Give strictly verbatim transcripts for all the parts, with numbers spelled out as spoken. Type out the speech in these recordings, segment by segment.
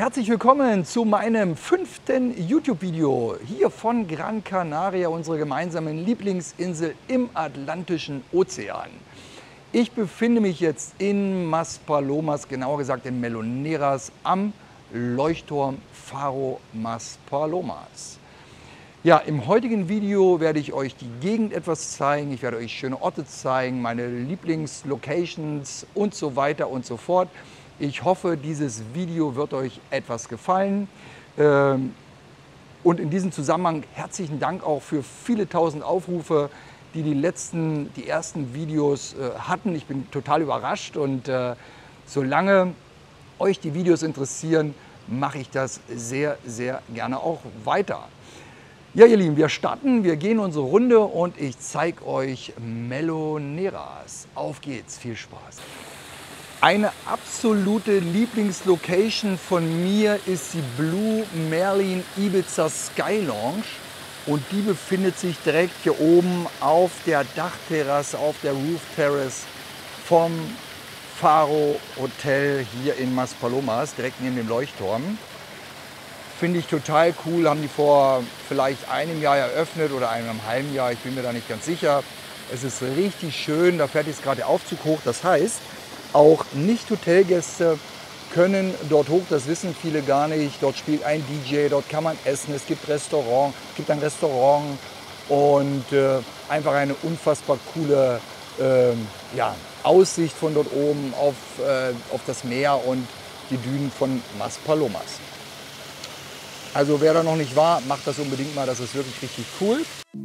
Herzlich willkommen zu meinem fünften YouTube-Video hier von Gran Canaria, unsere gemeinsamen Lieblingsinsel im Atlantischen Ozean. Ich befinde mich jetzt in Maspalomas, genauer gesagt in Meloneras, am Leuchtturm Faro Maspalomas. Ja, im heutigen Video werde ich euch die Gegend etwas zeigen, ich werde euch schöne Orte zeigen, meine Lieblingslocations und so weiter und so fort. Ich hoffe, dieses Video wird euch etwas gefallen. Und in diesem Zusammenhang herzlichen Dank auch für viele tausend Aufrufe, die die letzten, die ersten Videos hatten. Ich bin total überrascht und solange euch die Videos interessieren, mache ich das sehr, sehr gerne auch weiter. Ja, ihr Lieben, wir starten, wir gehen unsere Runde und ich zeige euch Meloneras. Auf geht's, viel Spaß. Eine absolute Lieblingslocation von mir ist die Blue Merlin Ibiza Sky Lounge und die befindet sich direkt hier oben auf der Dachterrasse, auf der Roof Terrace vom Faro Hotel hier in Maspalomas, direkt neben dem Leuchtturm. Finde ich total cool, haben die vor vielleicht einem Jahr eröffnet oder einem halben Jahr, ich bin mir da nicht ganz sicher. Es ist richtig schön, da fährt jetzt gerade der Aufzug hoch, das heißt, auch Nicht-Hotelgäste können dort hoch, das wissen viele gar nicht. Dort spielt ein D J, dort kann man essen, es gibt Restaurant, es gibt ein Restaurant und äh, einfach eine unfassbar coole äh, ja, Aussicht von dort oben auf, äh, auf das Meer und die Dünen von Maspalomas. Also wer da noch nicht war, macht das unbedingt mal, das ist wirklich richtig cool.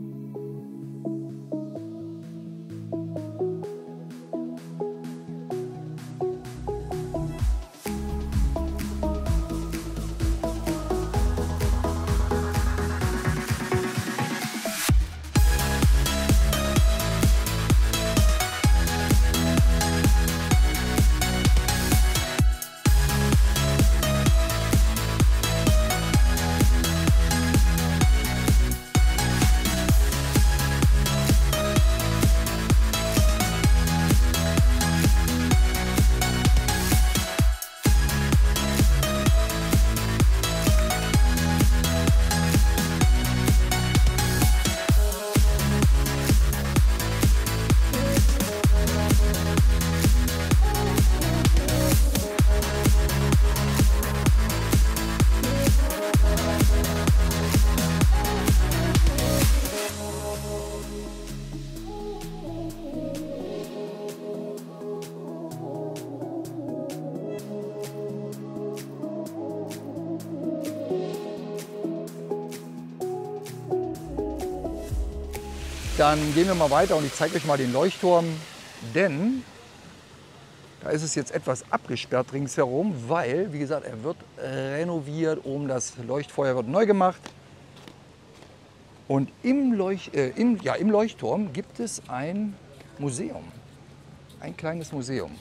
Dann gehen wir mal weiter und ich zeige euch mal den Leuchtturm, denn da ist es jetzt etwas abgesperrt ringsherum, weil, wie gesagt, er wird renoviert, oben das Leuchtfeuer wird neu gemacht. Und im, Leuch äh, im, ja, im Leuchtturm gibt es ein Museum, ein kleines Museum.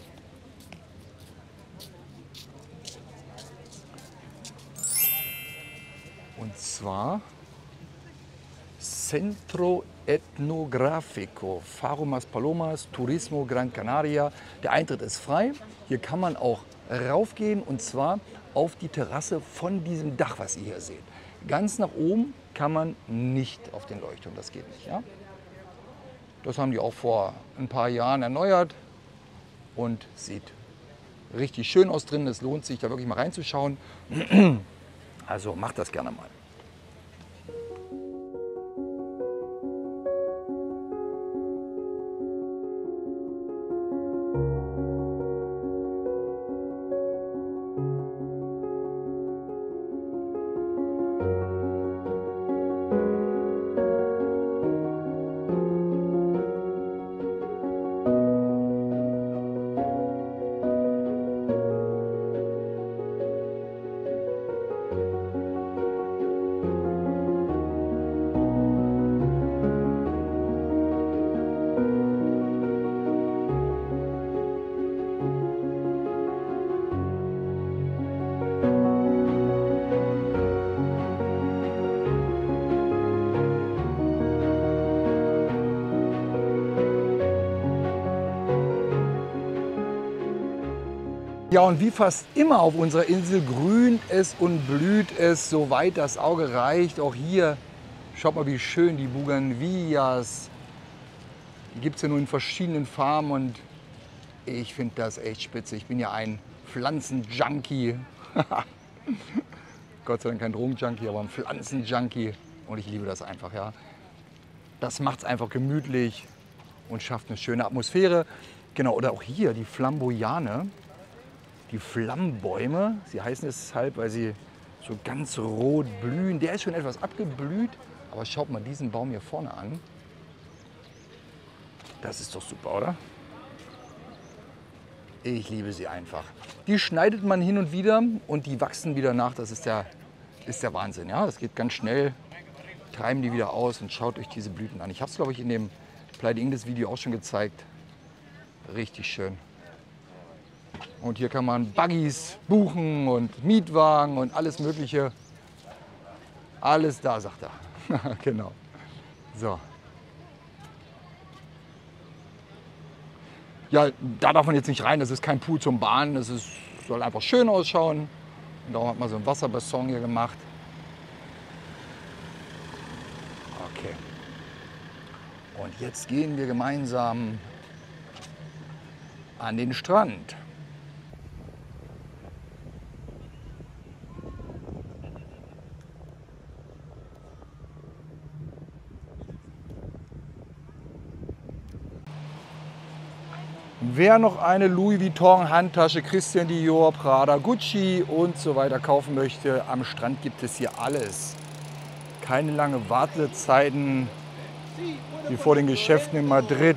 Und zwar Centro Etnográfico Faro Maspalomas Turismo Gran Canaria. Der Eintritt ist frei. Hier kann man auch raufgehen und zwar auf die Terrasse von diesem Dach, was ihr hier seht. Ganz nach oben kann man nicht auf den Leuchtturm, das geht nicht. Ja? Das haben die auch vor ein paar Jahren erneuert und sieht richtig schön aus drin. Es lohnt sich da wirklich mal reinzuschauen. Also macht das gerne mal. Ja, und wie fast immer auf unserer Insel grünt es und blüht es, soweit das Auge reicht. Auch hier, schaut mal, wie schön die Bougainvilleas. Die gibt es ja nur in verschiedenen Farben und ich finde das echt spitze. Ich bin ja ein Pflanzenjunkie. Gott sei Dank kein Drogenjunkie, aber ein Pflanzenjunkie. Und ich liebe das einfach, ja. Das macht es einfach gemütlich und schafft eine schöne Atmosphäre. Genau, oder auch hier die Flamboyane, die Flammbäume. Sie heißen deshalb, weil sie so ganz rot blühen. Der ist schon etwas abgeblüht, aber schaut mal diesen Baum hier vorne an. Das ist doch super, oder? Ich liebe sie einfach. Die schneidet man hin und wieder und die wachsen wieder nach. Das ist der, ist der Wahnsinn. Ja? Das geht ganz schnell. Treiben die wieder aus und schaut euch diese Blüten an. Ich habe es, glaube ich, in dem Playa de Ingles Video auch schon gezeigt. Richtig schön. Und hier kann man Buggies buchen und Mietwagen und alles Mögliche. Alles da, sagt er. Genau. So. Ja, da darf man jetzt nicht rein. Das ist kein Pool zum Baden. Das ist, soll einfach schön ausschauen. Und darum hat man so ein Wasserbassin hier gemacht. Okay. Und jetzt gehen wir gemeinsam an den Strand. Wer noch eine Louis Vuitton Handtasche, Christian Dior, Prada, Gucci und so weiter kaufen möchte, am Strand gibt es hier alles. Keine langen Wartezeiten wie vor den Geschäften in Madrid,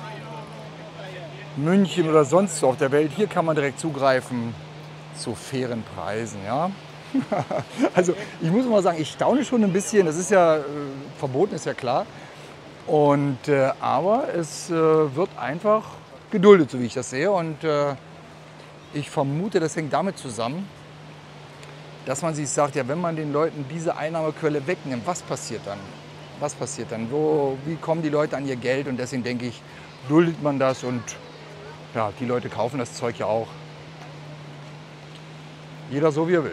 München oder sonst wo auf der Welt. Hier kann man direkt zugreifen zu fairen Preisen. Ja? Also ich muss mal sagen, ich staune schon ein bisschen. Das ist ja äh, verboten, ist ja klar. Und, äh, aber es äh, wird einfach geduldet, so wie ich das sehe. Und äh, ich vermute, das hängt damit zusammen, dass man sich sagt, ja, wenn man den Leuten diese Einnahmequelle wegnimmt, was passiert dann? Was passiert dann? Wo, wie kommen die Leute an ihr Geld? Und deswegen denke ich, duldet man das und ja, die Leute kaufen das Zeug ja auch. Jeder so, wie er will.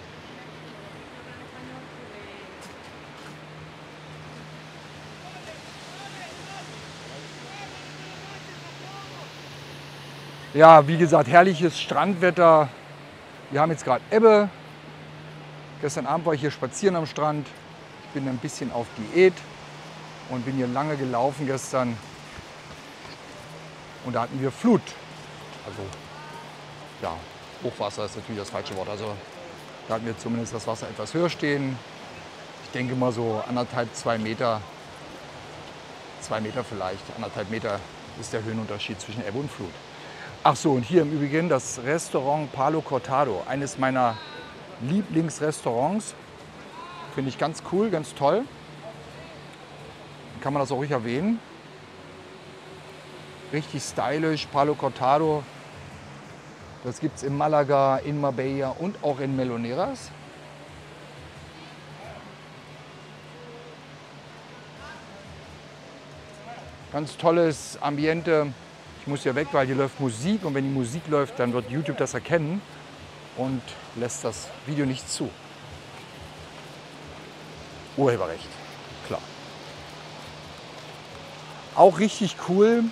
Ja, wie gesagt, herrliches Strandwetter. Wir haben jetzt gerade Ebbe. Gestern Abend war ich hier spazieren am Strand. Ich bin ein bisschen auf Diät und bin hier lange gelaufen gestern. Und da hatten wir Flut. Also, ja, Hochwasser ist natürlich das falsche Wort. Also, da hatten wir zumindest das Wasser etwas höher stehen. Ich denke mal so anderthalb, zwei Meter. Zwei Meter vielleicht. Anderthalb Meter ist der Höhenunterschied zwischen Ebbe und Flut. Ach so, und hier im Übrigen das Restaurant Palo Cortado. Eines meiner Lieblingsrestaurants. Finde ich ganz cool, ganz toll. Kann man das auch ruhig erwähnen. Richtig stylisch, Palo Cortado. Das gibt es in Malaga, in Marbella und auch in Meloneras. Ganz tolles Ambiente. Ich muss hier weg, weil hier läuft Musik. Und wenn die Musik läuft, dann wird YouTube das erkennen und lässt das Video nicht zu. Urheberrecht, klar. Auch richtig cool.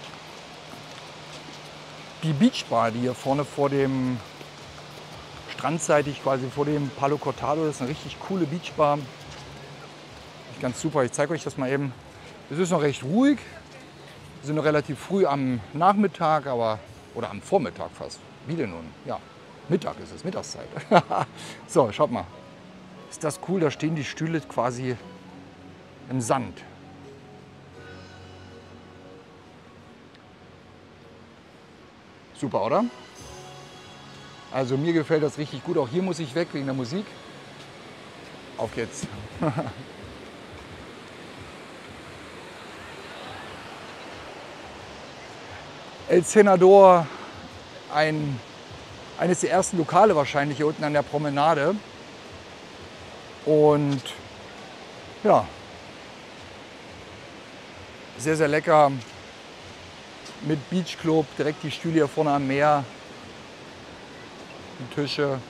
Die Beachbar, die hier vorne vor dem strandseitig quasi vor dem Palo Cortado, das ist eine richtig coole Beachbar. Ganz super, ich zeige euch das mal eben. Es ist noch recht ruhig. Wir sind noch relativ früh am Nachmittag, aber oder am Vormittag fast. Wie denn nun? Ja, Mittag ist es, Mittagszeit. So, schaut mal. Ist das cool? Da stehen die Stühle quasi im Sand. Super, oder? Also mir gefällt das richtig gut. Auch hier muss ich weg wegen der Musik. Auf geht's. El Senador, ein, eines der ersten Lokale wahrscheinlich hier unten an der Promenade. Und ja, sehr, sehr lecker. Mit Beachclub, direkt die Stühle hier vorne am Meer. die Tische.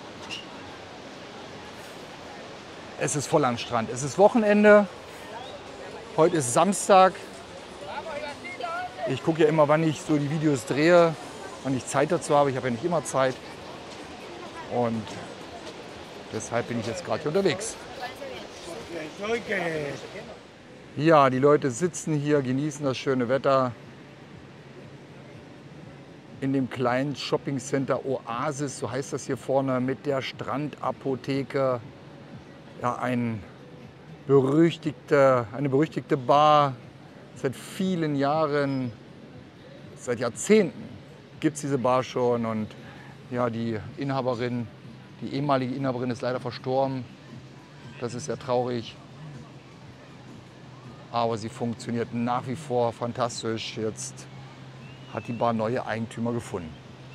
Es ist voll am Strand. Es ist Wochenende. Heute ist Samstag. Ich gucke ja immer, wann ich so die Videos drehe, wann ich Zeit dazu habe. Ich habe ja nicht immer Zeit. Und deshalb bin ich jetzt gerade hier unterwegs. Ja, die Leute sitzen hier, genießen das schöne Wetter. In dem kleinen Shoppingcenter Oasis, so heißt das hier vorne, mit der Strandapotheke. Ja, ein berüchtigte, eine berüchtigte Bar. Seit vielen Jahren, seit Jahrzehnten gibt es diese Bar schon. Und ja, die Inhaberin, die ehemalige Inhaberin ist leider verstorben. Das ist sehr traurig. Aber sie funktioniert nach wie vor fantastisch. Jetzt hat die Bar neue Eigentümer gefunden.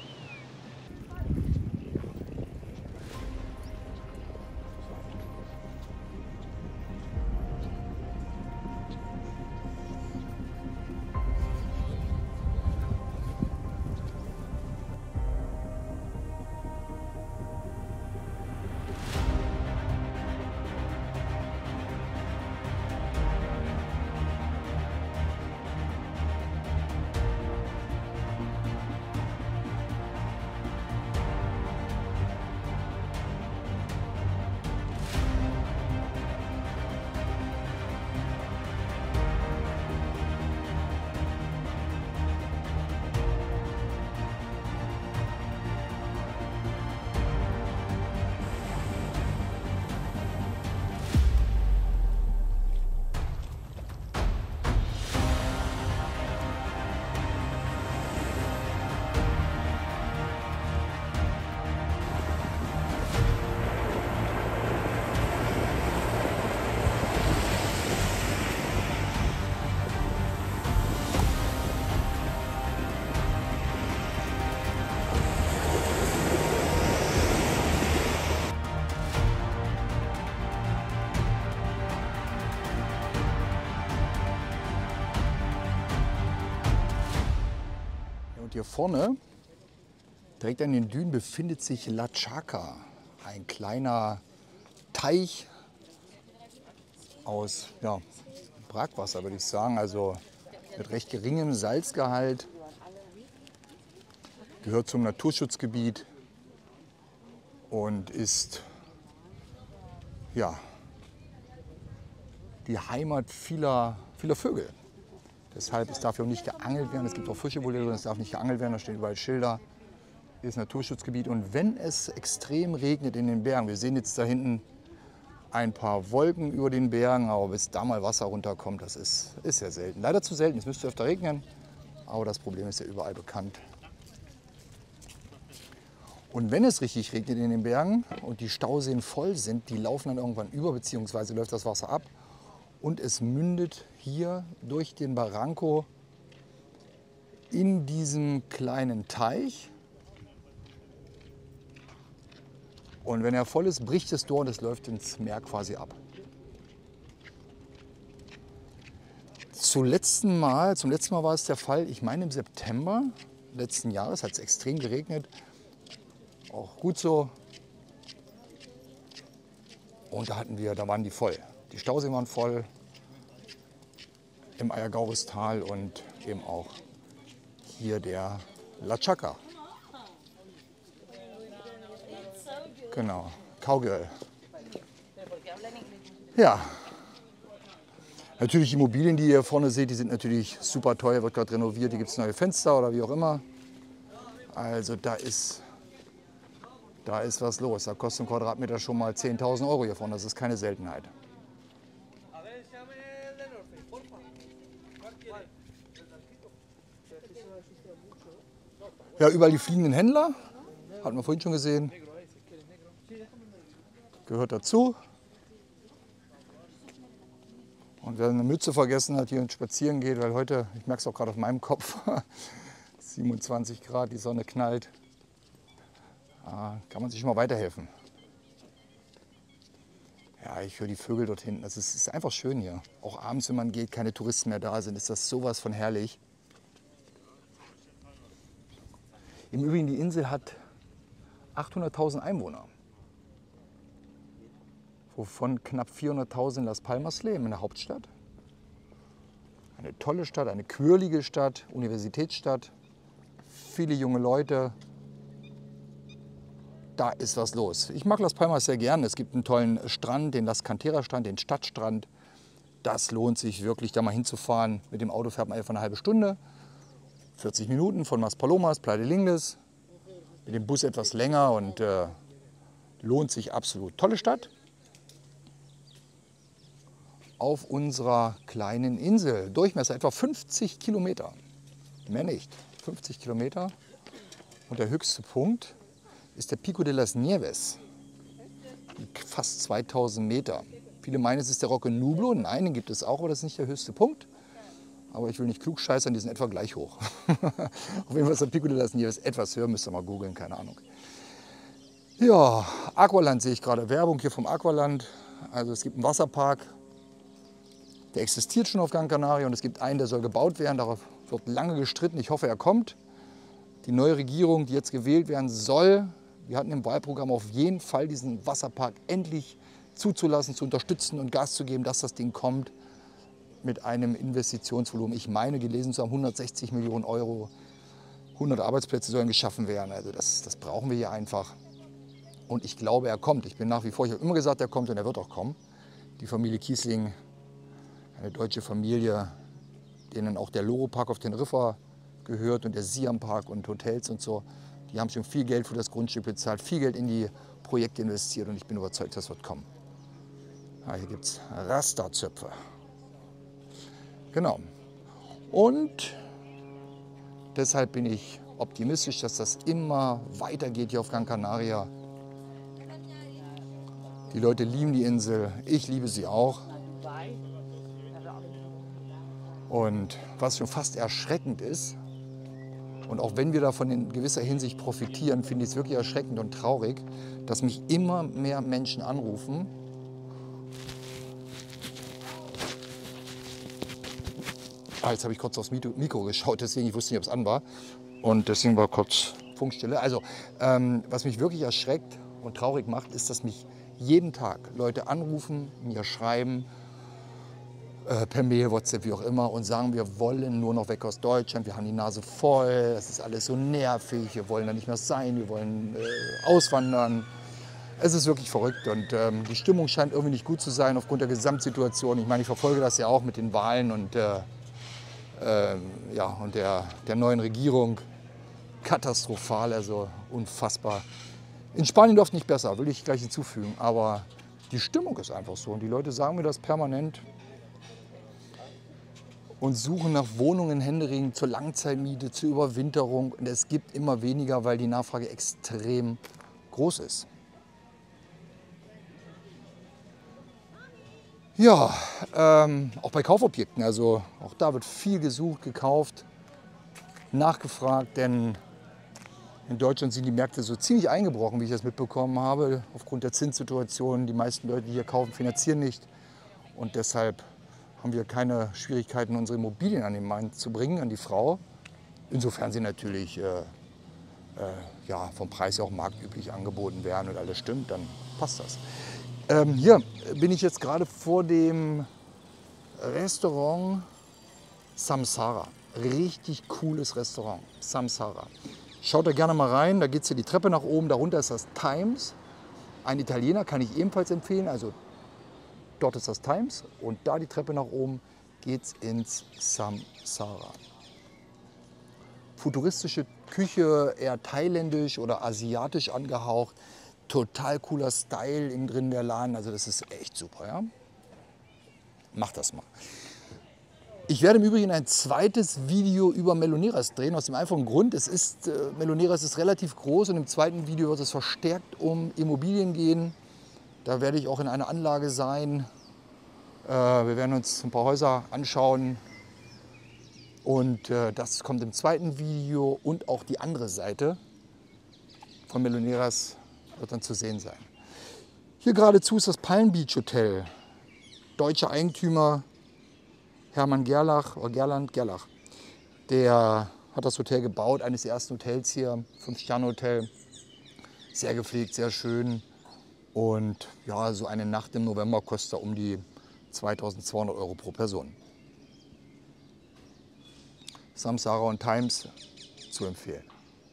Und hier vorne, direkt an den Dünen, befindet sich La Chaca, ein kleiner Teich aus ja, Brackwasser, würde ich sagen, also mit recht geringem Salzgehalt. Gehört zum Naturschutzgebiet und ist ja, die Heimat vieler, vieler Vögel. Deshalb, es darf hier auch nicht geangelt werden. Es gibt auch Fische, wo es darf nicht geangelt werden. Da stehen überall Schilder. Hier ist Naturschutzgebiet. Und wenn es extrem regnet in den Bergen, wir sehen jetzt da hinten ein paar Wolken über den Bergen, aber bis da mal Wasser runterkommt, das ist, ist sehr selten. Leider zu selten. Es müsste öfter regnen, aber das Problem ist ja überall bekannt. Und wenn es richtig regnet in den Bergen und die Stauseen voll sind, die laufen dann irgendwann über, beziehungsweise läuft das Wasser ab. Und es mündet hier durch den Barranco in diesem kleinen Teich. Und wenn er voll ist, bricht es durch und es läuft ins Meer quasi ab. Zum letzten Mal, zum letzten Mal war es der Fall, ich meine im September letzten Jahres hat es extrem geregnet. Auch gut so. Und da hatten wir, da waren die voll. Die Stauseen waren voll im Ayagaures-Tal und eben auch hier der La Chaca. Genau, Cowgirl. Ja, natürlich die Immobilien, die ihr hier vorne seht, die sind natürlich super teuer, wird gerade renoviert, hier gibt es neue Fenster oder wie auch immer. Also da ist, da ist was los. Da kostet ein Quadratmeter schon mal zehntausend Euro hier vorne, das ist keine Seltenheit. Ja, überall die fliegenden Händler, hatten wir vorhin schon gesehen, gehört dazu. Und wer eine Mütze vergessen hat, hier spazieren geht, weil heute, ich merke es auch gerade auf meinem Kopf, siebenundzwanzig Grad, die Sonne knallt, kann man sich mal weiterhelfen. Ja, ich höre die Vögel dort hinten, es ist, ist einfach schön hier. Auch abends, wenn man geht, keine Touristen mehr da sind, ist das sowas von herrlich. Im Übrigen, die Insel hat achthunderttausend Einwohner, wovon knapp vierhunderttausend in Las Palmas leben, in der Hauptstadt. Eine tolle Stadt, eine quirlige Stadt, Universitätsstadt, viele junge Leute. Da ist was los. Ich mag Las Palmas sehr gern. Es gibt einen tollen Strand, den Las Canteras Strand, den Stadtstrand. Das lohnt sich wirklich, da mal hinzufahren. Mit dem Auto fährt man einfach eine halbe Stunde, vierzig Minuten von Maspalomas, Playa del Ingles. Mit dem Bus etwas länger und äh, lohnt sich absolut. Tolle Stadt. Auf unserer kleinen Insel. Durchmesser etwa fünfzig Kilometer. Mehr nicht. fünfzig Kilometer. Und der höchste Punkt ist der Pico de las Nieves. Fast zweitausend Meter. Viele meinen, es ist der Roque Nublo. Nein, den gibt es auch, aber das ist nicht der höchste Punkt. Aber ich will nicht klug scheißern, die sind etwa gleich hoch. Auf jeden Fall ist der Pico de las Nieves etwas höher, müsst ihr mal googeln, keine Ahnung. Ja, Aqualand sehe ich gerade. Werbung hier vom Aqualand. Also es gibt einen Wasserpark, der existiert schon auf Gran Canaria und es gibt einen, der soll gebaut werden. Darauf wird lange gestritten. Ich hoffe, er kommt. Die neue Regierung, die jetzt gewählt werden soll, wir hatten im Wahlprogramm auf jeden Fall diesen Wasserpark endlich zuzulassen, zu unterstützen und Gas zu geben, dass das Ding kommt mit einem Investitionsvolumen. Ich meine, gelesen zu haben, hundertsechzig Millionen Euro, hundert Arbeitsplätze sollen geschaffen werden. Also das, das brauchen wir hier einfach. Und ich glaube, er kommt. Ich bin nach wie vor, ich habe immer gesagt, er kommt und er wird auch kommen. Die Familie Kiesling, eine deutsche Familie, denen auch der Loro Park auf Teneriffa gehört und der Siam Park und Hotels und so. Die haben schon viel Geld für das Grundstück bezahlt, viel Geld in die Projekte investiert und ich bin überzeugt, das wird kommen. Ja, hier gibt es Rasta-Zöpfe. Genau. Und deshalb bin ich optimistisch, dass das immer weitergeht hier auf Gran Canaria. Die Leute lieben die Insel, ich liebe sie auch. Und was schon fast erschreckend ist, und auch wenn wir davon in gewisser Hinsicht profitieren, finde ich es wirklich erschreckend und traurig, dass mich immer mehr Menschen anrufen. Ah, jetzt habe ich kurz aufs Mikro geschaut, deswegen ich wusste nicht, ob es an war. Und deswegen war kurz Funkstille. Also, ähm, was mich wirklich erschreckt und traurig macht, ist, dass mich jeden Tag Leute anrufen, mir schreiben, äh, per Mail, WhatsApp, wie auch immer, und sagen, wir wollen nur noch weg aus Deutschland, wir haben die Nase voll, das ist alles so nervig, wir wollen da nicht mehr sein, wir wollen äh, auswandern. Es ist wirklich verrückt und ähm, die Stimmung scheint irgendwie nicht gut zu sein aufgrund der Gesamtsituation. Ich meine, ich verfolge das ja auch mit den Wahlen und, äh, äh, ja, und der, der neuen Regierung. Katastrophal, also unfassbar. In Spanien läuft nicht besser, will ich gleich hinzufügen, aber die Stimmung ist einfach so und die Leute sagen mir das permanent und suchen nach Wohnungen händeringend zur Langzeitmiete, zur Überwinterung und es gibt immer weniger, weil die Nachfrage extrem groß ist. Ja, ähm, auch bei Kaufobjekten, also auch da wird viel gesucht, gekauft, nachgefragt, denn in Deutschland sind die Märkte so ziemlich eingebrochen, wie ich das mitbekommen habe, aufgrund der Zinssituation. Die meisten Leute, die hier kaufen, finanzieren nicht und deshalb haben wir keine Schwierigkeiten, unsere Immobilien an den Mann zu bringen, an die Frau. Insofern sie natürlich äh, äh, ja, vom Preis auch marktüblich angeboten werden und alles stimmt, dann passt das. Ähm, hier bin ich jetzt gerade vor dem Restaurant Samsara. Richtig cooles Restaurant, Samsara. Schaut da gerne mal rein, da geht es hier die Treppe nach oben, darunter ist das Times. Ein Italiener kann ich ebenfalls empfehlen, also dort ist das Times und da die Treppe nach oben geht es ins Samsara. Futuristische Küche, eher thailändisch oder asiatisch angehaucht. Total cooler Style innen drin der Laden, also das ist echt super. Ja? Macht das mal. Ich werde im Übrigen ein zweites Video über Meloneras drehen, aus dem einfachen Grund, es ist, äh, Meloneras ist relativ groß und im zweiten Video wird es verstärkt um Immobilien gehen. Da werde ich auch in einer Anlage sein. Äh, wir werden uns ein paar Häuser anschauen und äh, das kommt im zweiten Video und auch die andere Seite von Meloneras wird dann zu sehen sein. Hier geradezu ist das Palm Beach Hotel. Deutscher Eigentümer Hermann Gerlach, oder Gerland, Gerlach. Der hat das Hotel gebaut, eines der ersten Hotels hier, Fünf-Sterne-Hotel. Sehr gepflegt, sehr schön. Und ja, so eine Nacht im November kostet um die zweitausendzweihundert Euro pro Person. Samsara und Times zu empfehlen.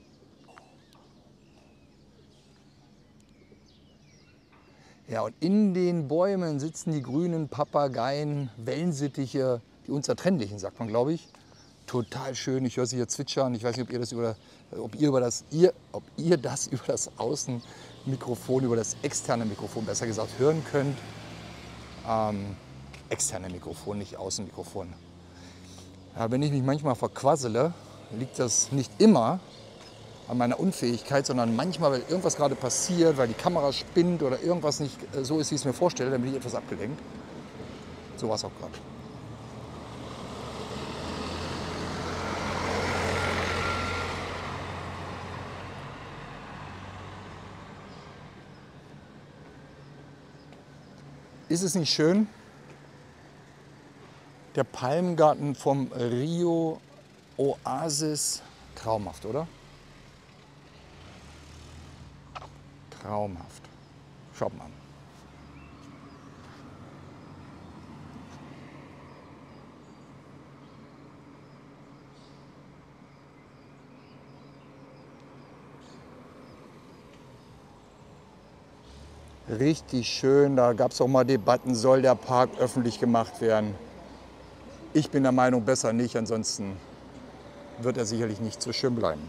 Ja, und in den Bäumen sitzen die grünen Papageien, Wellensittiche, die unzertrennlichen, sagt man, glaube ich. Total schön. Ich höre sie hier zwitschern. Ich weiß nicht, ob ihr das über, ob ihr über das, ihr, ob ihr das über das Außenmikrofon, über das externe Mikrofon, besser gesagt, hören könnt. Ähm, externe Mikrofon, nicht Außenmikrofon. Ja, wenn ich mich manchmal verquassele, liegt das nicht immer an meiner Unfähigkeit, sondern manchmal, weil irgendwas gerade passiert, weil die Kamera spinnt oder irgendwas nicht so ist, wie ich es mir vorstelle, dann bin ich etwas abgelenkt. So war es auch gerade. Ist es nicht schön? Der Palmgarten vom Rio Oasis, traumhaft, oder? Traumhaft. Schaut mal. Richtig schön, da gab es auch mal Debatten, soll der Park öffentlich gemacht werden? Ich bin der Meinung, besser nicht, ansonsten wird er sicherlich nicht so schön bleiben.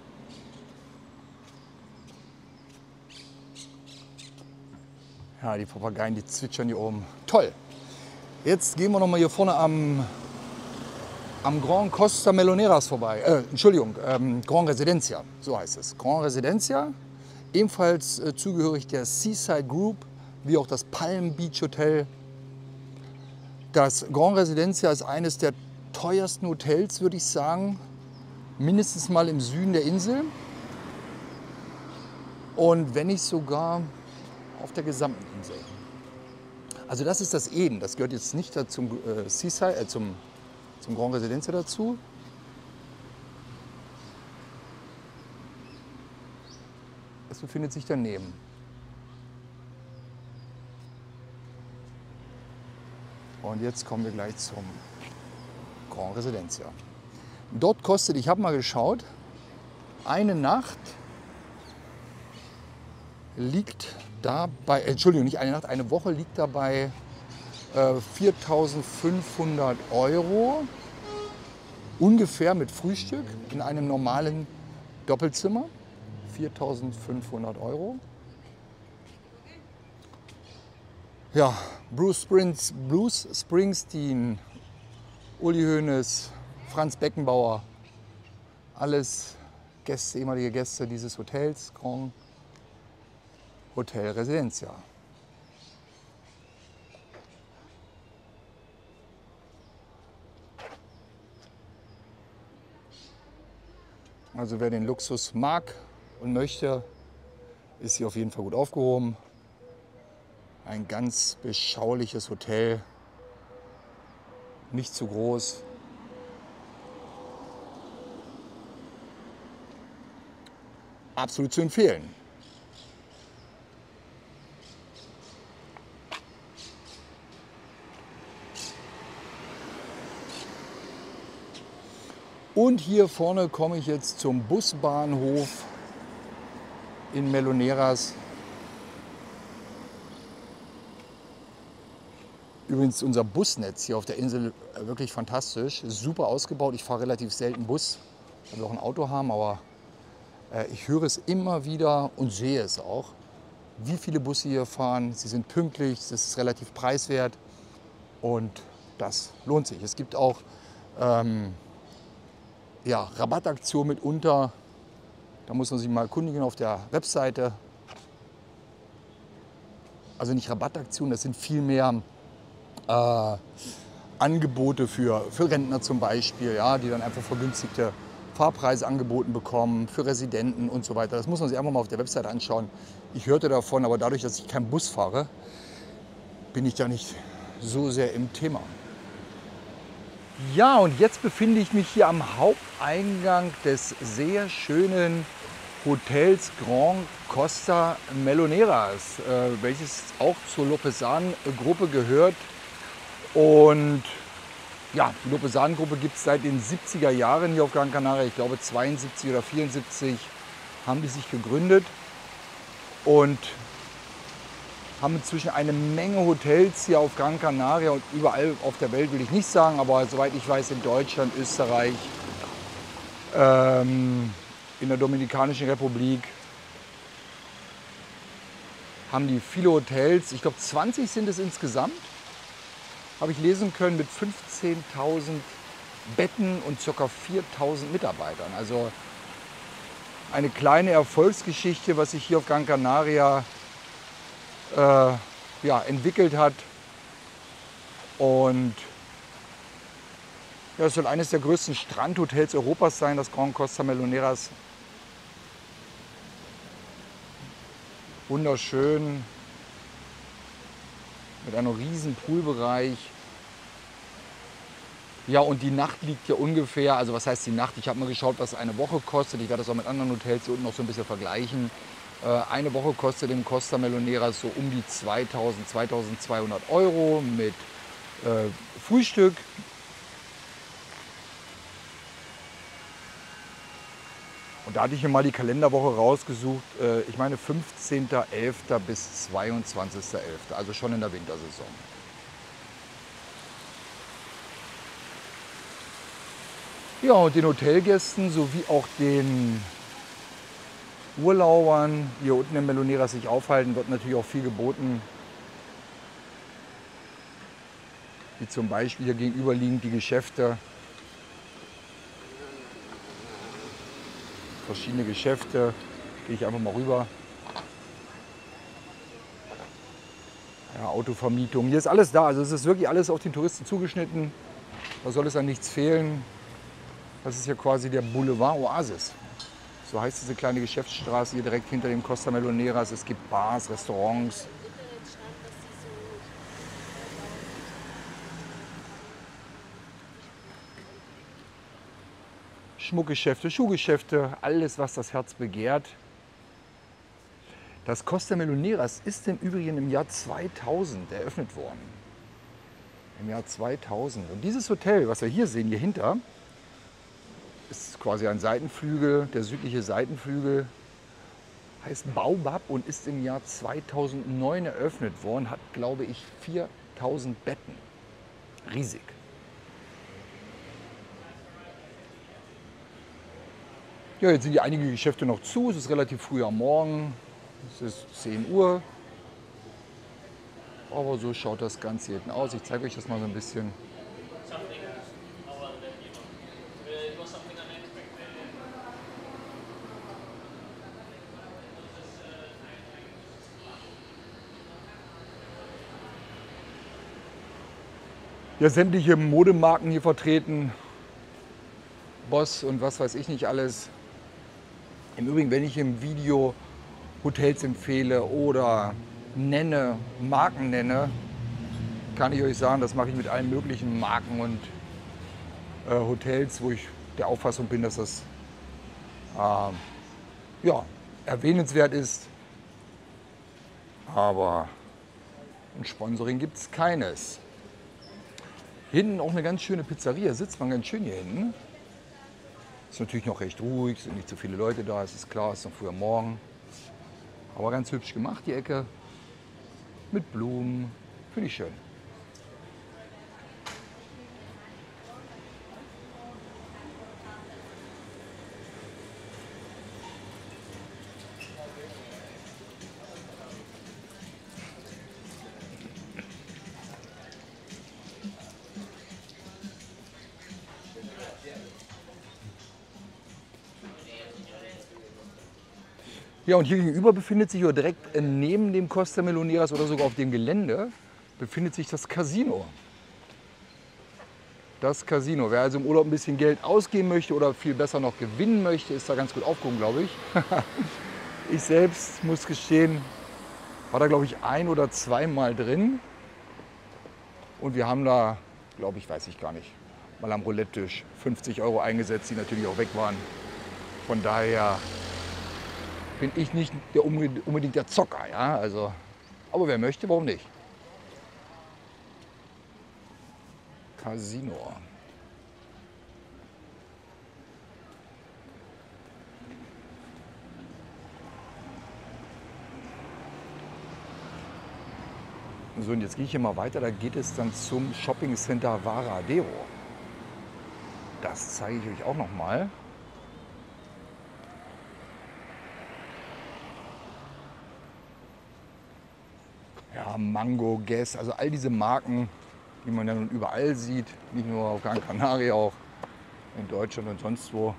Ja, die Papageien, die zwitschern hier oben. Toll. Jetzt gehen wir noch mal hier vorne am, am Grand Costa Meloneras vorbei. Äh, Entschuldigung, ähm, Grand Residencia, so heißt es. Grand Residencia, ebenfalls äh, zugehörig der Seaside Group, wie auch das Palm Beach Hotel. Das Grand Residencia ist eines der teuersten Hotels, würde ich sagen. Mindestens mal im Süden der Insel. Und wenn nicht sogar auf der gesamten Insel. Also das ist das Eden, das gehört jetzt nicht zum, äh, Seaside, äh, zum, zum Grand Residencia dazu. Es befindet sich daneben. Und jetzt kommen wir gleich zum Grand Residencia. Dort kostet, ich habe mal geschaut, eine Nacht liegt dabei, Entschuldigung, nicht eine Nacht, eine Woche liegt dabei äh, viertausendfünfhundert Euro, ungefähr mit Frühstück in einem normalen Doppelzimmer, viertausendfünfhundert Euro. Ja, Bruce, Springs, Bruce Springsteen, Uli Hoeneß, Franz Beckenbauer, alles Gäste, ehemalige Gäste dieses Hotels, Grand Hotel Residencia. Also wer den Luxus mag und möchte, ist hier auf jeden Fall gut aufgehoben. Ein ganz beschauliches Hotel, nicht zu groß. Absolut zu empfehlen. Und hier vorne komme ich jetzt zum Busbahnhof in Meloneras. Übrigens unser Busnetz hier auf der Insel wirklich fantastisch, super ausgebaut. Ich fahre relativ selten Bus, weil wir auch ein Auto haben, aber äh, ich höre es immer wieder und sehe es auch, wie viele Busse hier fahren. Sie sind pünktlich, es ist relativ preiswert und das lohnt sich. Es gibt auch ähm, ja, Rabattaktionen mitunter. Da muss man sich mal erkundigen auf der Webseite. Also nicht Rabattaktionen, das sind vielmehr äh, Angebote für, für Rentner zum Beispiel, ja, die dann einfach vergünstigte Fahrpreise angeboten bekommen, für Residenten und so weiter. Das muss man sich einfach mal auf der Webseite anschauen. Ich hörte davon, aber dadurch, dass ich keinen Bus fahre, bin ich da nicht so sehr im Thema. Ja, und jetzt befinde ich mich hier am Haupteingang des sehr schönen Hotels Grand Costa Meloneras, äh, welches auch zur Lopesan-Gruppe gehört. Und ja, die Lopesan-Gruppe gibt es seit den siebziger Jahren hier auf Gran Canaria. Ich glaube zweiundsiebzig oder vierundsiebzig haben die sich gegründet und haben inzwischen eine Menge Hotels hier auf Gran Canaria und überall auf der Welt, will ich nicht sagen, aber soweit ich weiß, in Deutschland, Österreich, ähm, in der Dominikanischen Republik haben die viele Hotels. Ich glaube zwanzig sind es insgesamt, habe ich lesen können, mit fünfzehntausend Betten und ca. viertausend Mitarbeitern. Also eine kleine Erfolgsgeschichte, was sich hier auf Gran Canaria äh, ja, entwickelt hat. Und ja, es soll eines der größten Strandhotels Europas sein, das Grand Costa Meloneras. Wunderschön, mit einem riesen Poolbereich. Ja, und die Nacht liegt hier ungefähr, also was heißt die Nacht? Ich habe mal geschaut, was eine Woche kostet. Ich werde das auch mit anderen Hotels hier unten noch so ein bisschen vergleichen. Äh, eine Woche kostet im Costa Meloneras so um die zweitausend, zweitausendzweihundert Euro mit äh, Frühstück. Und da hatte ich mir mal die Kalenderwoche rausgesucht. Äh, ich meine fünfzehnter elfter bis zweiundzwanzigster elfter, also schon in der Wintersaison. Ja, und den Hotelgästen sowie auch den Urlaubern, die hier unten in Meloneras sich aufhalten, wird natürlich auch viel geboten. Wie zum Beispiel hier gegenüberliegend die Geschäfte. Verschiedene Geschäfte. Gehe ich einfach mal rüber. Ja, Autovermietung. Hier ist alles da. Also es ist wirklich alles auf den Touristen zugeschnitten. Da soll es an nichts fehlen. Das ist hier quasi der Boulevard Oasis. So heißt diese kleine Geschäftsstraße hier direkt hinter dem Costa Meloneras. Es gibt Bars, Restaurants. Schmuckgeschäfte, Schuhgeschäfte, alles, was das Herz begehrt. Das Costa Meloneras ist im Übrigen im Jahr zweitausend eröffnet worden. Im Jahr zweitausend. Und dieses Hotel, was wir hier sehen, hier hinter, ist quasi ein Seitenflügel, der südliche Seitenflügel, heißt Baobab und ist im Jahr zweitausendneun eröffnet worden, hat, glaube ich, viertausend Betten. Riesig. Ja, jetzt sind hier einige Geschäfte noch zu. Es ist relativ früh am Morgen. Es ist zehn Uhr. Aber so schaut das Ganze hier hinten aus. Ich zeige euch das mal so ein bisschen. Ja, sämtliche Modemarken hier vertreten. Boss und was weiß ich nicht alles. Im Übrigen, wenn ich im Video Hotels empfehle oder nenne, Marken nenne, kann ich euch sagen, das mache ich mit allen möglichen Marken und äh, Hotels, wo ich der Auffassung bin, dass das äh, ja, erwähnenswert ist. Aber ein Sponsoring gibt es keines. Hinten auch eine ganz schöne Pizzeria, sitzt man ganz schön hier hinten. Ist natürlich noch recht ruhig, sind nicht so viele Leute da, es ist klar, es ist noch früh am Morgen. Aber ganz hübsch gemacht, die Ecke. Mit Blumen, finde ich schön. Ja, und hier gegenüber befindet sich, oder direkt neben dem Costa Meloneras oder sogar auf dem Gelände, befindet sich das Casino. Das Casino. Wer also im Urlaub ein bisschen Geld ausgeben möchte oder viel besser noch gewinnen möchte, ist da ganz gut aufgehoben, glaube ich. Ich selbst muss gestehen, war da, glaube ich, ein- oder zweimal drin. Und wir haben da, glaube ich, weiß ich gar nicht, mal am Roulette-Tisch fünfzig Euro eingesetzt, die natürlich auch weg waren. Von daher bin ich nicht der, unbedingt der Zocker, ja, also, aber wer möchte, warum nicht? Casino. So, und jetzt gehe ich hier mal weiter, da geht es dann zum Shopping Center Varadero. Das zeige ich euch auch noch mal. Ja, Mango, Guess, also all diese Marken, die man ja nun überall sieht, nicht nur auf Gran Canaria, auch in Deutschland und sonst wo.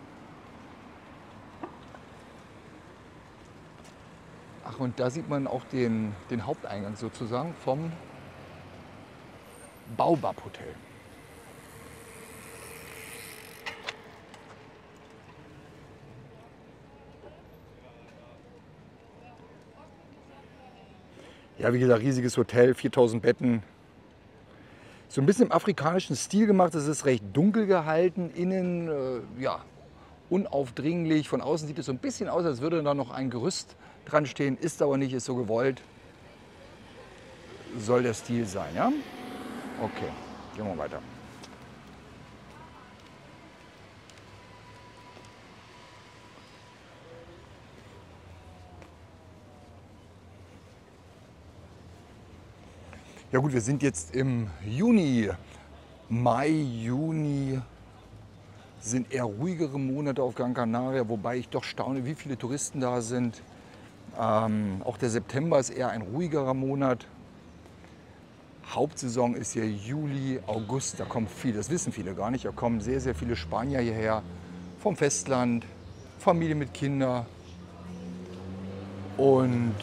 Ach, und da sieht man auch den, den Haupteingang sozusagen vom Baobab Hotel. Ja, wie gesagt, riesiges Hotel, viertausend Betten. So ein bisschen im afrikanischen Stil gemacht. Es ist recht dunkel gehalten, innen äh, ja, unaufdringlich. Von außen sieht es so ein bisschen aus, als würde da noch ein Gerüst dran stehen. Ist aber nicht, ist so gewollt. Soll der Stil sein, ja? Okay, gehen wir weiter. Ja gut, wir sind jetzt im Juni. Mai, Juni sind eher ruhigere Monate auf Gran Canaria, wobei ich doch staune, wie viele Touristen da sind. Ähm, auch der September ist eher ein ruhigerer Monat. Hauptsaison ist hier Juli, August, da kommen viele, das wissen viele gar nicht, da kommen sehr, sehr viele Spanier hierher, vom Festland, Familie mit Kindern. Und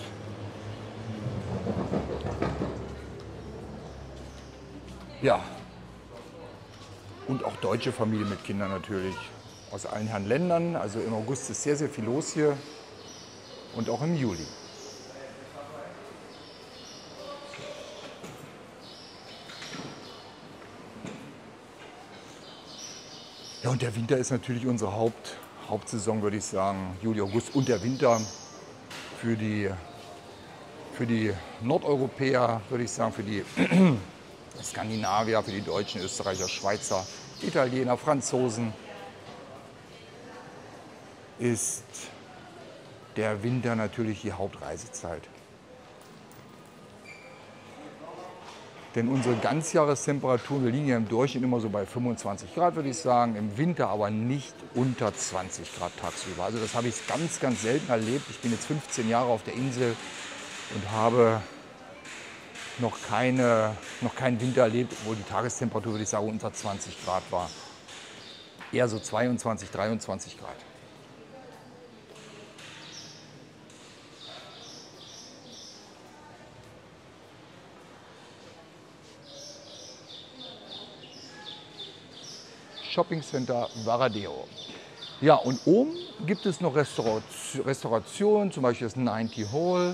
ja, und auch deutsche Familie mit Kindern natürlich, aus allen Herren Ländern. Also im August ist sehr, sehr viel los hier und auch im Juli. Ja, und der Winter ist natürlich unsere Haupt, Hauptsaison, würde ich sagen. Juli, August und der Winter für die, für die Nordeuropäer, würde ich sagen, für die Skandinavier, für die Deutschen, Österreicher, Schweizer, Italiener, Franzosen ist der Winter natürlich die Hauptreisezeit. Denn unsere Ganzjahrestemperaturen, wir liegen ja im Durchschnitt immer so bei fünfundzwanzig Grad, würde ich sagen, im Winter aber nicht unter zwanzig Grad tagsüber. Also das habe ich ganz, ganz selten erlebt. Ich bin jetzt fünfzehn Jahre auf der Insel und habe noch, keine, noch keinen Winter erlebt, wo die Tagestemperatur, würde ich sagen, unter zwanzig Grad war. Eher so zweiundzwanzig, dreiundzwanzig Grad. Shopping Center Varadero. Ja, und oben gibt es noch Restaurationen, zum Beispiel das neunzig Hall.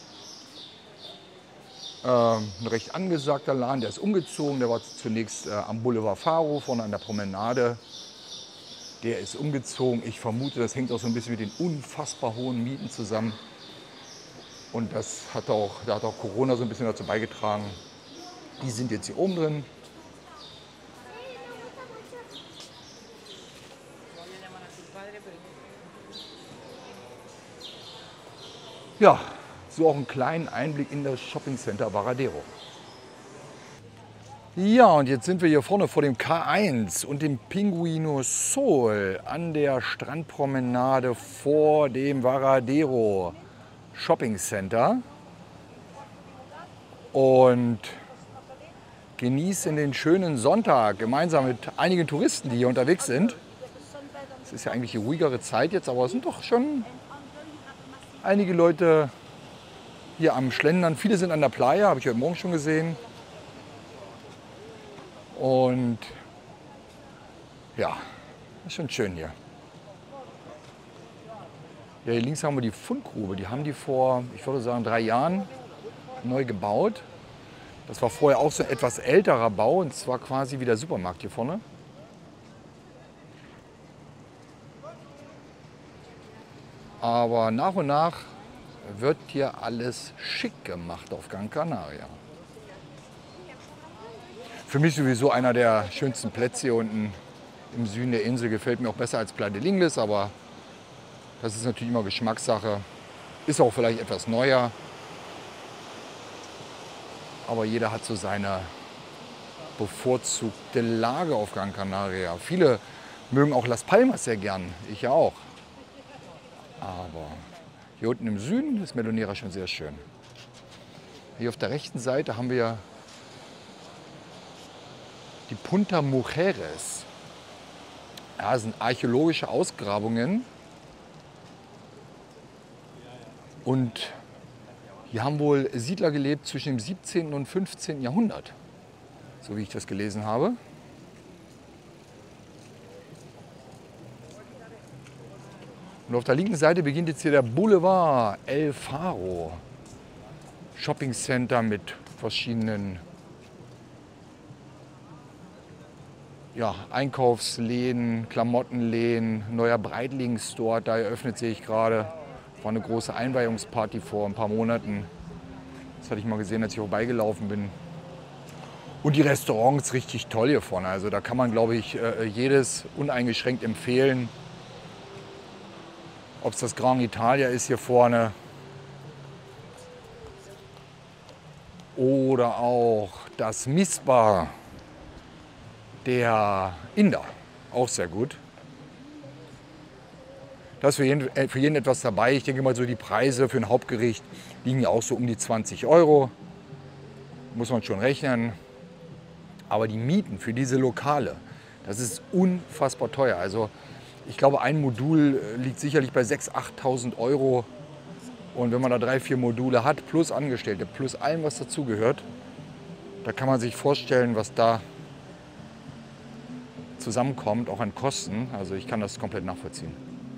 Ähm, ein recht angesagter Laden, der ist umgezogen. Der war zunächst äh, am Boulevard Faro, vorne an der Promenade. Der ist umgezogen. Ich vermute, das hängt auch so ein bisschen mit den unfassbar hohen Mieten zusammen. Und das hat auch, da hat auch Corona so ein bisschen dazu beigetragen. Die sind jetzt hier oben drin. Ja, so auch einen kleinen Einblick in das Shopping Center Varadero. Ja, und jetzt sind wir hier vorne vor dem K eins und dem Pinguino Sol an der Strandpromenade vor dem Varadero Shopping Center und genießen den schönen Sonntag gemeinsam mit einigen Touristen, die hier unterwegs sind. Es ist ja eigentlich die ruhigere Zeit jetzt, aber es sind doch schon einige Leute hier am Schlendern. Viele sind an der Playa, habe ich heute Morgen schon gesehen. Und ja, ist schon schön hier. Ja, hier links haben wir die Fundgrube. Die haben die vor, ich würde sagen, drei Jahren neu gebaut. Das war vorher auch so ein etwas älterer Bau und zwar quasi wie der Supermarkt hier vorne. Aber nach und nach wird hier alles schick gemacht auf Gran Canaria. Für mich sowieso einer der schönsten Plätze hier unten im Süden der Insel. Gefällt mir auch besser als Playa del Ingles, aber das ist natürlich immer Geschmackssache. Ist auch vielleicht etwas neuer. Aber jeder hat so seine bevorzugte Lage auf Gran Canaria. Viele mögen auch Las Palmas sehr gern, ich ja auch. Aber hier unten im Süden ist Melonera schon sehr schön. Hier auf der rechten Seite haben wir die Punta Mujeres. Ja, das sind archäologische Ausgrabungen. Und hier haben wohl Siedler gelebt zwischen dem siebzehnten und fünfzehnten Jahrhundert. So wie ich das gelesen habe. Und auf der linken Seite beginnt jetzt hier der Boulevard El Faro. Shopping Center mit verschiedenen ja, Einkaufsläden, Klamottenläden, neuer Breitling-Store, da eröffnet sehe ich gerade. War eine große Einweihungsparty vor ein paar Monaten. Das hatte ich mal gesehen, als ich vorbeigelaufen bin. Und die Restaurants richtig toll hier vorne. Also da kann man, glaube ich, jedes uneingeschränkt empfehlen. Ob es das Gran Italia ist hier vorne oder auch das Misbar der Inder. Auch sehr gut. Da ist für jeden, für jeden etwas dabei. Ich denke mal, so die Preise für ein Hauptgericht liegen ja auch so um die zwanzig Euro. Muss man schon rechnen. Aber die Mieten für diese Lokale, das ist unfassbar teuer. Also ich glaube, ein Modul liegt sicherlich bei sechstausend, achttausend Euro. Und wenn man da drei, vier Module hat, plus Angestellte, plus allem, was dazugehört, da kann man sich vorstellen, was da zusammenkommt, auch an Kosten. Also ich kann das komplett nachvollziehen.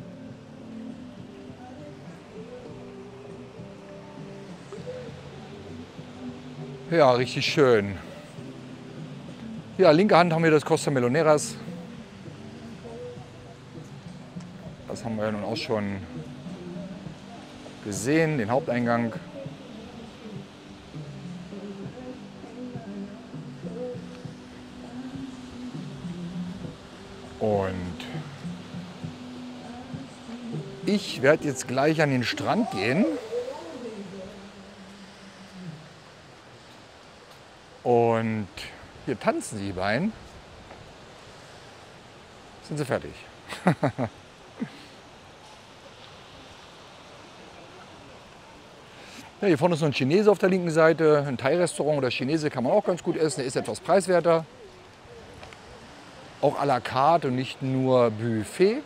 Ja, richtig schön. Ja, linke Hand haben wir das Costa Meloneras. Das haben wir ja nun auch schon gesehen, den Haupteingang. Und ich werde jetzt gleich an den Strand gehen. Und hier tanzen die beiden. Sind sie fertig. Ja, hier vorne ist noch ein Chinese auf der linken Seite. Ein Thai-Restaurant oder Chinese kann man auch ganz gut essen. Der ist etwas preiswerter. Auch à la carte und nicht nur Buffet.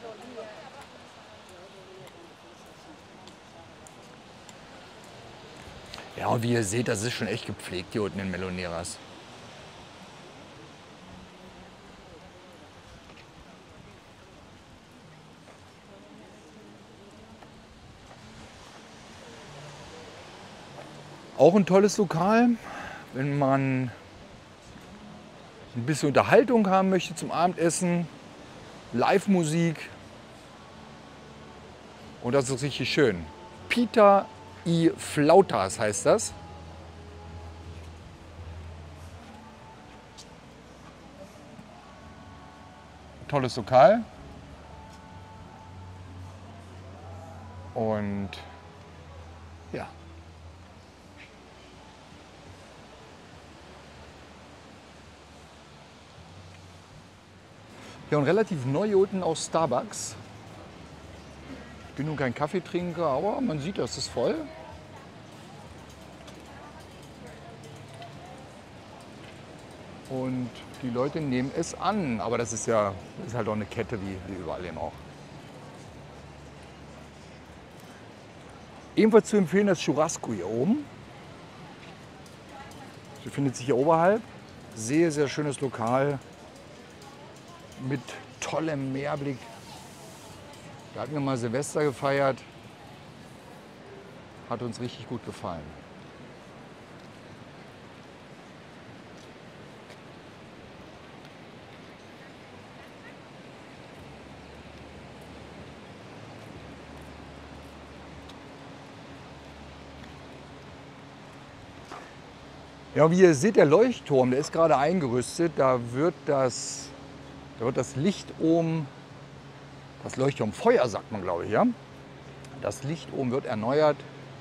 Ja, und wie ihr seht, das ist schon echt gepflegt hier unten in Meloneras. Auch ein tolles Lokal, wenn man ein bisschen Unterhaltung haben möchte zum Abendessen, Live-Musik. Und das ist richtig schön. Pita y Flautas heißt das. Tolles Lokal. Und ja. Ja, und relativ neu hier unten auch Starbucks. Ich bin nun kein Kaffeetrinker, aber man sieht, das ist voll. Und die Leute nehmen es an. Aber das ist ja das ist halt auch eine Kette, wie, wie überall eben auch. Ebenfalls zu empfehlen das Churrasco hier oben. Sie befindet sich hier oberhalb. Sehr, sehr schönes Lokal mit tollem Meerblick. Da hatten wir mal Silvester gefeiert. Hat uns richtig gut gefallen. Ja, wie ihr seht, der Leuchtturm, der ist gerade eingerüstet. Da wird das, da wird das Licht oben, das Leuchtturmfeuer sagt man, glaube ich, ja. Das Licht oben wird erneuert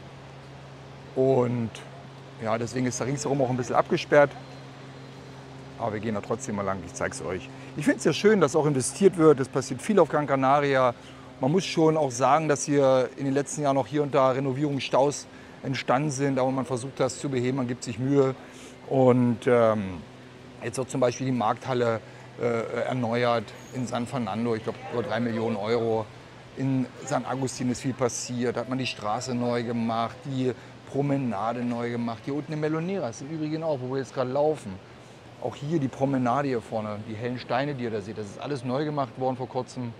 und ja, deswegen ist da ringsherum auch ein bisschen abgesperrt. Aber wir gehen da trotzdem mal lang, ich zeige es euch. Ich finde es ja schön, dass auch investiert wird. Es passiert viel auf Gran Canaria. Man muss schon auch sagen, dass hier in den letzten Jahren noch hier und da Renovierungsstaus entstanden sind. Aber man versucht das zu beheben, man gibt sich Mühe. Und ähm, jetzt wird zum Beispiel die Markthalle äh, erneuert in San Fernando. Ich glaube, über drei Millionen Euro. In San Agustin ist viel passiert. Da hat man die Straße neu gemacht, die Promenade neu gemacht. Hier unten in Meloneras im Übrigen auch, wo wir jetzt gerade laufen. Auch hier die Promenade hier vorne, die hellen Steine, die ihr da seht, das ist alles neu gemacht worden vor kurzem.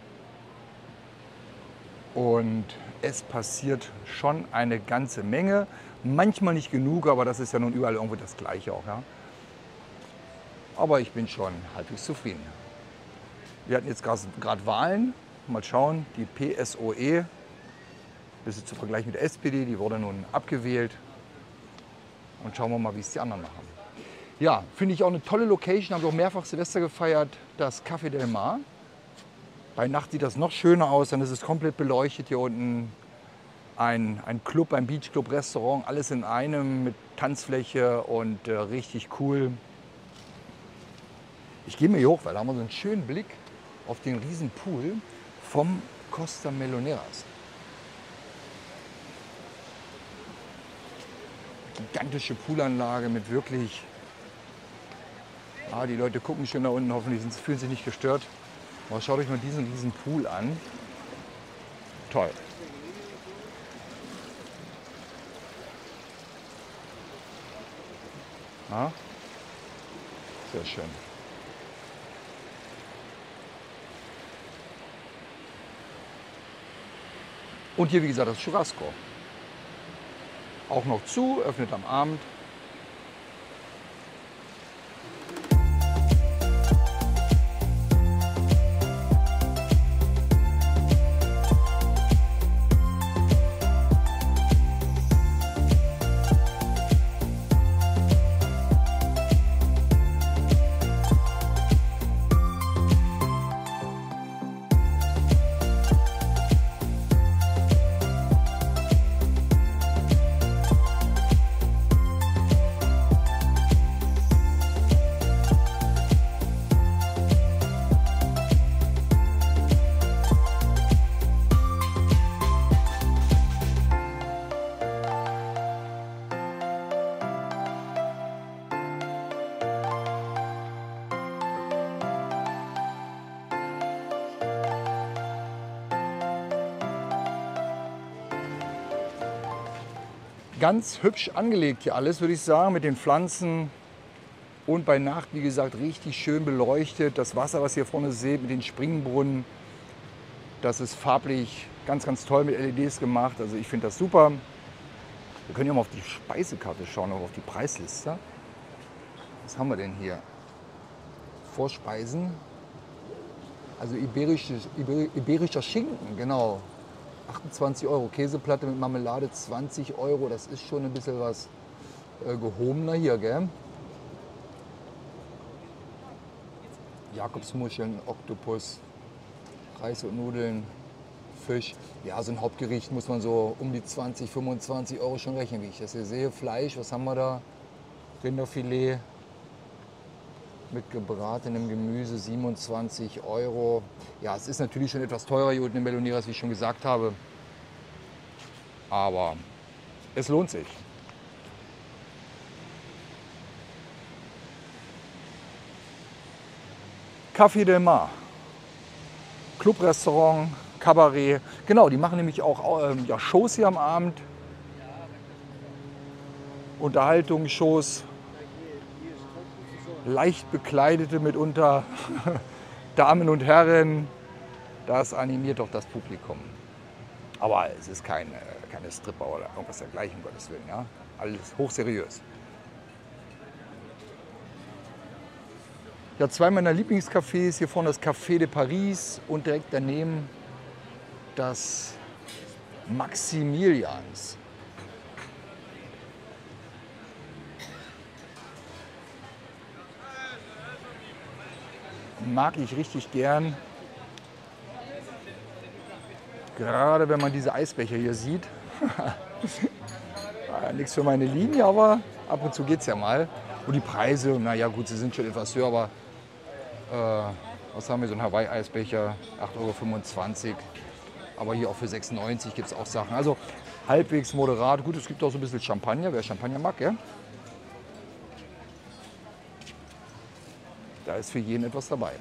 Und es passiert schon eine ganze Menge. Manchmal nicht genug, aber das ist ja nun überall irgendwo das Gleiche auch. Ja? Aber ich bin schon halbwegs zufrieden. Wir hatten jetzt gerade Wahlen. Mal schauen, die P S O E, das ist zu vergleichen mit der S P D, die wurde nun abgewählt. Und schauen wir mal, wie es die anderen machen. Ja, finde ich auch eine tolle Location, haben wir auch mehrfach Silvester gefeiert, das Café Del Mar. Bei Nacht sieht das noch schöner aus, dann ist es komplett beleuchtet hier unten. Ein, ein Club, ein Beachclub, Restaurant, alles in einem mit Tanzfläche und äh, richtig cool. Ich gehe mir hier hoch, weil da haben wir so einen schönen Blick auf den riesen Pool vom Costa Meloneras. Gigantische Poolanlage mit wirklich... Ah, die Leute gucken schon da unten, hoffentlich sind, fühlen sich nicht gestört. Aber schaut euch mal diesen riesen Pool an. Toll. Ja, sehr schön. Und hier, wie gesagt, das Churrasco. Auch noch zu, öffnet am Abend. Ganz hübsch angelegt hier alles, würde ich sagen, mit den Pflanzen. Und bei Nacht, wie gesagt, richtig schön beleuchtet. Das Wasser, was ihr vorne seht, mit den Springbrunnen, das ist farblich ganz, ganz toll mit L E Ds gemacht. Also ich finde das super. Wir können ja mal auf die Speisekarte schauen, auch auf die Preisliste. Was haben wir denn hier? Vorspeisen. Also iberisches, Iber, iberischer Schinken, genau. achtundzwanzig Euro. Käseplatte mit Marmelade zwanzig Euro. Das ist schon ein bisschen was äh, gehobener hier, gell? Jakobsmuscheln, Oktopus, Reis und Nudeln, Fisch. Ja, so ein Hauptgericht muss man so um die zwanzig, fünfundzwanzig Euro schon rechnen, wie ich das hier sehe. Fleisch, was haben wir da? Rinderfilet mit gebratenem Gemüse, siebenundzwanzig Euro. Ja, es ist natürlich schon etwas teurer hier unten in Meloneras, wie ich schon gesagt habe. Aber es lohnt sich. Café Del Mar. Clubrestaurant, Kabarett. Genau, die machen nämlich auch äh, ja, Shows hier am Abend. Unterhaltungsshows. Leicht bekleidete mitunter Damen und Herren. Das animiert doch das Publikum. Aber es ist kein, keine Stripper oder irgendwas dergleichen, um Gottes Willen. Ja? Alles hochseriös. Ja, zwei meiner Lieblingscafés. Hier vorne das Café de Paris und direkt daneben das Maximilians. mag ich richtig gern. Gerade wenn man diese Eisbecher hier sieht. Ja, nichts für meine Linie, aber ab und zu geht es ja mal. Und die Preise, naja gut, sie sind schon etwas höher, aber äh, was haben wir, so ein Hawaii-Eisbecher, acht Euro fünfundzwanzig. Aber hier auch für sechs neunzig gibt es auch Sachen. Also halbwegs moderat. Gut, es gibt auch so ein bisschen Champagner, wer Champagner mag, ja? Da ist für jeden etwas dabei.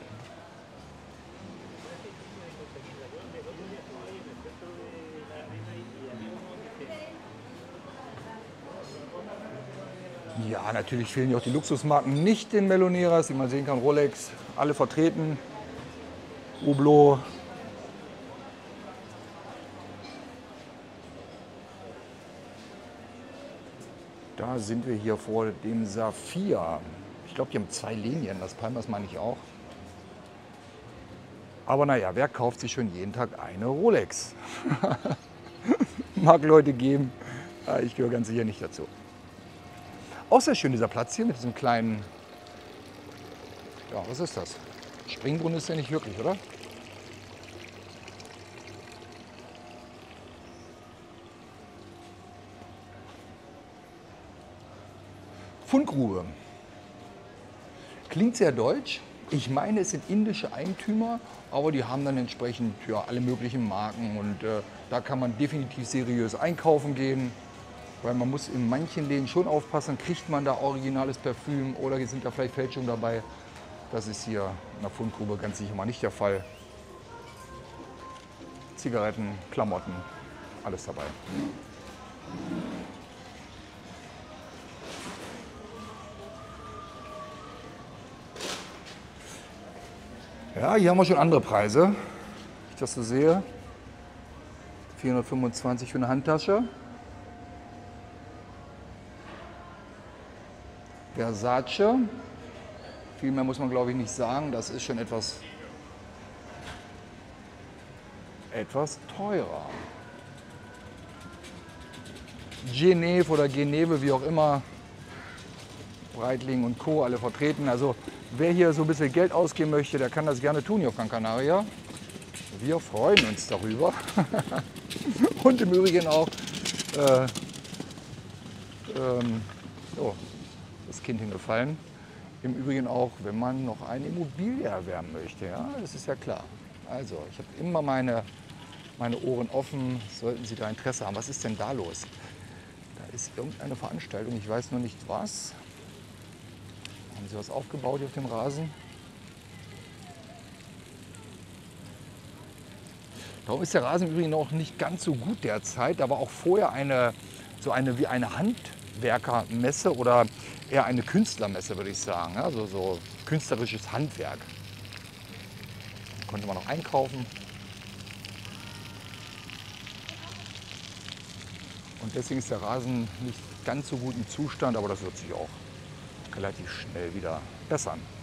Ja, natürlich fehlen hier auch die Luxusmarken nicht den Meloneras, wie man sehen kann. Rolex, alle vertreten. Hublot. Da sind wir hier vor dem Saphir. Ich glaube, die haben zwei Linien, das Palmas meine ich auch. Aber naja, wer kauft sich schon jeden Tag eine Rolex? Mag Leute geben, ich gehöre ganz sicher nicht dazu. Auch sehr schön dieser Platz hier mit diesem kleinen, ja, was ist das? Springbrunnen ist ja nicht wirklich, oder? Fundgrube. Klingt sehr deutsch. Ich meine, es sind indische Eigentümer, aber die haben dann entsprechend ja, alle möglichen Marken und äh, da kann man definitiv seriös einkaufen gehen. Weil man muss in manchen Läden schon aufpassen, kriegt man da originales Parfüm oder sind da vielleicht Fälschungen dabei. Das ist hier in der Fundgrube ganz sicher mal nicht der Fall. Zigaretten, Klamotten, alles dabei. Ja, hier haben wir schon andere Preise, wenn ich das so sehe. vierhundertfünfundzwanzig für eine Handtasche. Versace, viel mehr muss man glaube ich nicht sagen, das ist schon etwas, etwas teurer. Genève oder Geneve, wie auch immer, Breitling und Co. alle vertreten. Also wer hier so ein bisschen Geld ausgeben möchte, der kann das gerne tun hier auf Gran Canaria. Wir freuen uns darüber. Und im Übrigen auch, äh, ähm, oh, das Kind hingefallen. Im Übrigen auch, wenn man noch eine Immobilie erwerben möchte. Ja, das ist ja klar. Also, ich habe immer meine, meine Ohren offen, sollten Sie da Interesse haben. Was ist denn da los? Da ist irgendeine Veranstaltung, ich weiß noch nicht was. Haben Sie was aufgebaut hier auf dem Rasen? Darum ist der Rasen im Übrigen auch nicht ganz so gut derzeit. Da war auch vorher eine, so eine, wie eine Handwerkermesse oder eher eine Künstlermesse, würde ich sagen. Also so künstlerisches Handwerk. Da konnte man noch einkaufen. Und deswegen ist der Rasen nicht ganz so gut im Zustand, aber das wird sich auch relativ schnell wieder bessern.